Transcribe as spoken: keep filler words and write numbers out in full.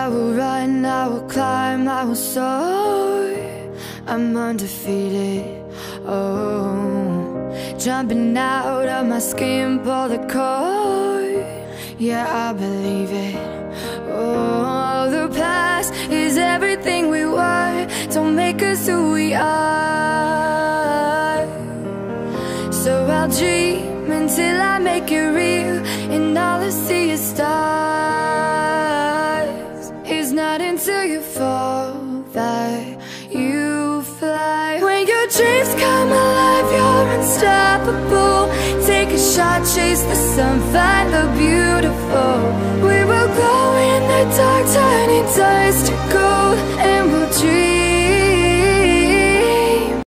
I will run, I will climb, I will soar. I'm undefeated, oh. Jumping out of my skin, pull the cord. Yeah, I believe it, oh. The past is everything we were. Don't make us who we are. So I'll dream until I make it real, and all I see is stars. It's not until you fall that you fly. When your dreams come alive, you're unstoppable. Take a shot, chase the sun, find the beautiful. We will glow in the dark, turning dust to gold.